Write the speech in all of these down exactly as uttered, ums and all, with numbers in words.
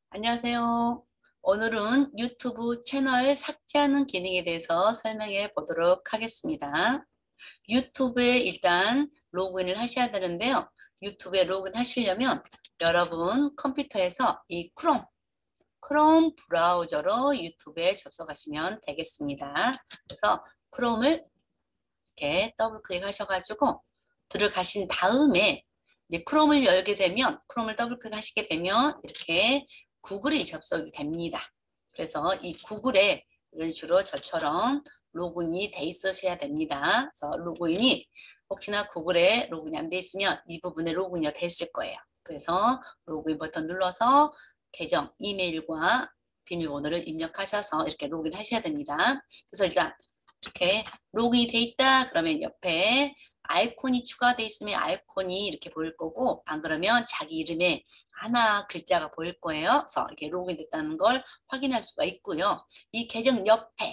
안녕하세요. 오늘은 유튜브 채널 삭제하는 기능에 대해서 설명해 보도록 하겠습니다. 유튜브에 일단 로그인을 하셔야 되는데요. 유튜브에 로그인 하시려면 여러분 컴퓨터에서 이 크롬, 크롬 브라우저로 유튜브에 접속하시면 되겠습니다. 그래서 크롬을 이렇게 더블 클릭하셔가지고 들어가신 다음에 이제 크롬을 열게 되면 크롬을 더블 클릭하시게 되면 이렇게 구글이 접속이 됩니다. 그래서 이 구글에 이런 식으로 저처럼 로그인이 돼 있으셔야 됩니다. 그래서 로그인이 혹시나 구글에 로그인이 안 돼 있으면 이 부분에 로그인이 돼 있을 거예요. 그래서 로그인 버튼 눌러서 계정 이메일과 비밀번호를 입력하셔서 이렇게 로그인 하셔야 됩니다. 그래서 일단 이렇게 로그인이 돼 있다 그러면 옆에 아이콘이 추가되어 있으면 아이콘이 이렇게 보일 거고, 안 그러면 자기 이름에 하나 글자가 보일 거예요. 그래서 이렇게 로그인 됐다는 걸 확인할 수가 있고요. 이 계정 옆에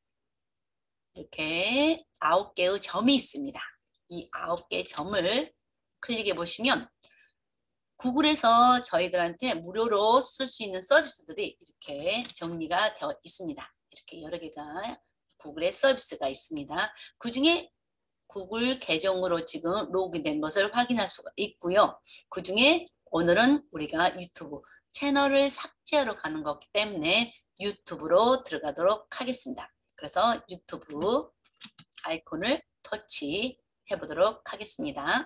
이렇게 아홉 개의 점이 있습니다. 이 아홉 개의 점을 클릭해 보시면 구글에서 저희들한테 무료로 쓸 수 있는 서비스들이 이렇게 정리가 되어 있습니다. 이렇게 여러 개가 구글의 서비스가 있습니다. 그 중에 구글 계정으로 지금 로그인된 것을 확인할 수가 있고요. 그 중에 오늘은 우리가 유튜브 채널을 삭제하러 가는 거기 때문에 유튜브로 들어가도록 하겠습니다. 그래서 유튜브 아이콘을 터치해 보도록 하겠습니다.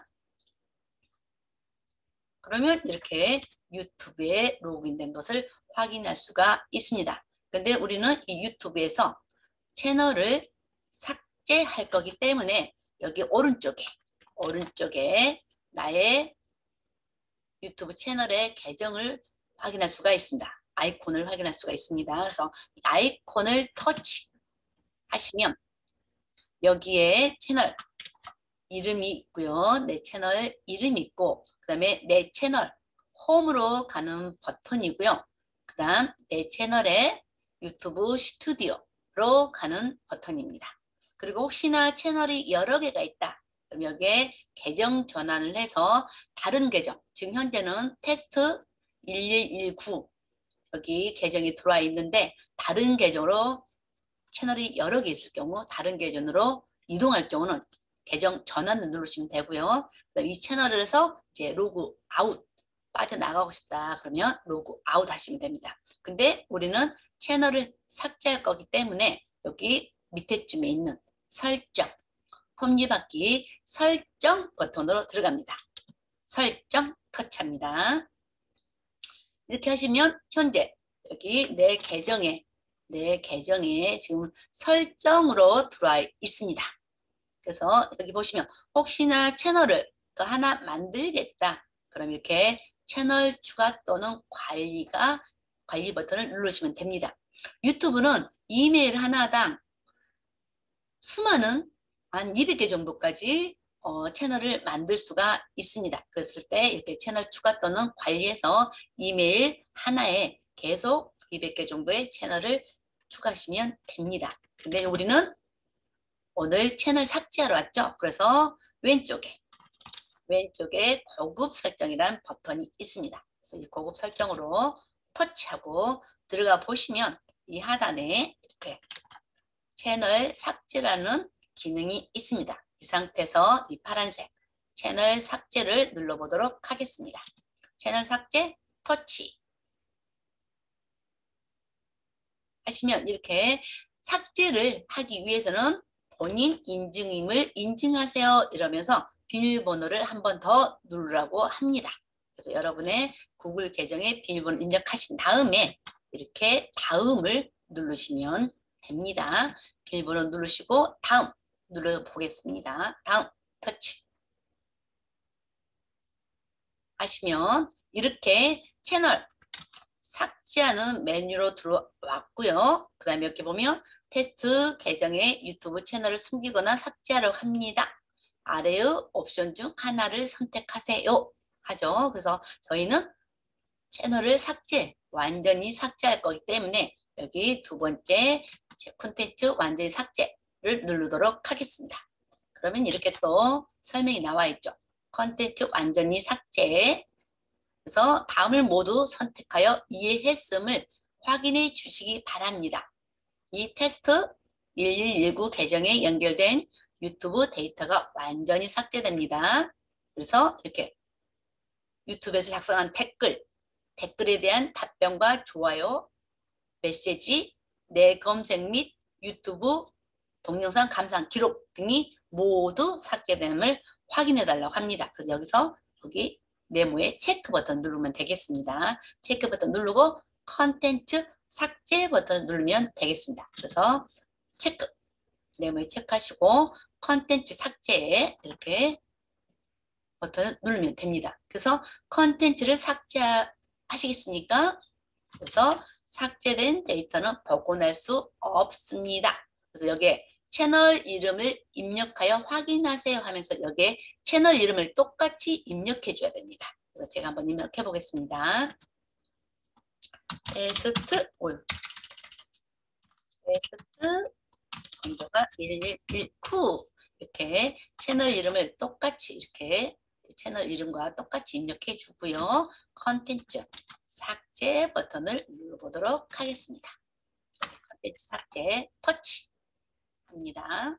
그러면 이렇게 유튜브에 로그인된 것을 확인할 수가 있습니다. 근데 우리는 이 유튜브에서 채널을 삭제할 거기 때문에 여기 오른쪽에 오른쪽에 나의 유튜브 채널의 계정을 확인할 수가 있습니다. 아이콘을 확인할 수가 있습니다. 그래서 이 아이콘을 터치하시면 여기에 채널 이름이 있고요. 내 채널 이름이 있고, 그 다음에 내 채널 홈으로 가는 버튼이고요. 그 다음 내 채널의 유튜브 스튜디오로 가는 버튼입니다. 그리고 혹시나 채널이 여러 개가 있다. 그럼 여기에 계정 전환을 해서 다른 계정, 지금 현재는 테스트 일일일구 여기 계정이 들어와 있는데 다른 계정으로 채널이 여러 개 있을 경우 다른 계정으로 이동할 경우는 계정 전환을 누르시면 되고요. 그다음에 이 채널에서 이제 로그 아웃 빠져나가고 싶다 그러면 로그 아웃 하시면 됩니다. 근데 우리는 채널을 삭제할 거기 때문에 여기 밑에쯤에 있는 설정, 톱니바퀴 설정 버튼으로 들어갑니다. 설정 터치합니다. 이렇게 하시면 현재 여기 내 계정에 내 계정에 지금 설정으로 들어와 있습니다. 그래서 여기 보시면 혹시나 채널을 더 하나 만들겠다. 그럼 이렇게 채널 추가 또는 관리가 관리 버튼을 누르시면 됩니다. 유튜브는 이메일 하나당 수많은 한 이백 개 정도까지 어, 채널을 만들 수가 있습니다. 그랬을 때 이렇게 채널 추가 또는 관리해서 이메일 하나에 계속 이백 개 정도의 채널을 추가하시면 됩니다. 근데 우리는 오늘 채널 삭제하러 왔죠. 그래서 왼쪽에 왼쪽에 고급 설정이라는 버튼이 있습니다. 그래서 이 고급 설정으로 터치하고 들어가 보시면 이 하단에 이렇게 채널 삭제라는 기능이 있습니다. 이 상태에서 이 파란색 채널 삭제를 눌러보도록 하겠습니다. 채널 삭제 터치 하시면 이렇게 삭제를 하기 위해서는 본인 인증임을 인증하세요 이러면서 비밀번호를 한 번 더 누르라고 합니다. 그래서 여러분의 구글 계정에 비밀번호 입력하신 다음에 이렇게 다음을 누르시면 됩니다. 비밀번호 누르시고 다음 눌러보겠습니다. 다음 터치 하시면 이렇게 채널 삭제하는 메뉴로 들어왔고요. 그 다음에 이렇게 보면 테스트 계정의 유튜브 채널을 숨기거나 삭제하려고 합니다. 아래의 옵션 중 하나를 선택하세요 하죠. 그래서 저희는 채널을 삭제, 완전히 삭제할 거기 때문에 여기 두 번째 콘텐츠 완전히 삭제를 누르도록 하겠습니다. 그러면 이렇게 또 설명이 나와 있죠. 콘텐츠 완전히 삭제 그래서 다음을 모두 선택하여 이해했음을 확인해 주시기 바랍니다. 이 테스트 일일일구 계정에 연결된 유튜브 데이터가 완전히 삭제됩니다. 그래서 이렇게 유튜브에서 작성한 댓글, 댓글에 대한 답변과 좋아요, 메시지, 내 검색 및 유튜브 동영상 감상 기록 등이 모두 삭제됨을 확인해 달라고 합니다. 그래서 여기서 여기 네모에 체크 버튼 누르면 되겠습니다. 체크 버튼 누르고 컨텐츠 삭제 버튼 누르면 되겠습니다. 그래서 체크, 네모에 체크하시고 컨텐츠 삭제 이렇게 버튼을 누르면 됩니다. 그래서 컨텐츠를 삭제하시겠습니까? 그래서 삭제된 데이터는 복원할 수 없습니다. 그래서 여기에 채널 이름을 입력하여 확인하세요 하면서 여기에 채널 이름을 똑같이 입력해 줘야 됩니다. 그래서 제가 한번 입력해 보겠습니다. 테스트 올 테스트 번호가 일일일구 이렇게 채널 이름을 똑같이 이렇게 채널 이름과 똑같이 입력해 주고요. 컨텐츠 삭제 버튼을 눌러보도록 하겠습니다. 컨텐츠 삭제 터치 합니다.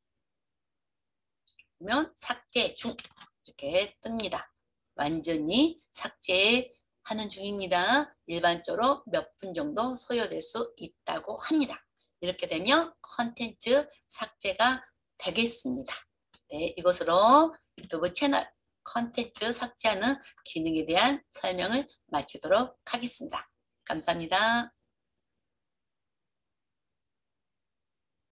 그러면 삭제 중 이렇게 뜹니다. 완전히 삭제하는 중입니다. 일반적으로 몇 분 정도 소요될 수 있다고 합니다. 이렇게 되면 컨텐츠 삭제가 되겠습니다. 네, 이것으로 유튜브 채널 컨텐츠 삭제하는 기능에 대한 설명을 마치도록 하겠습니다. 감사합니다.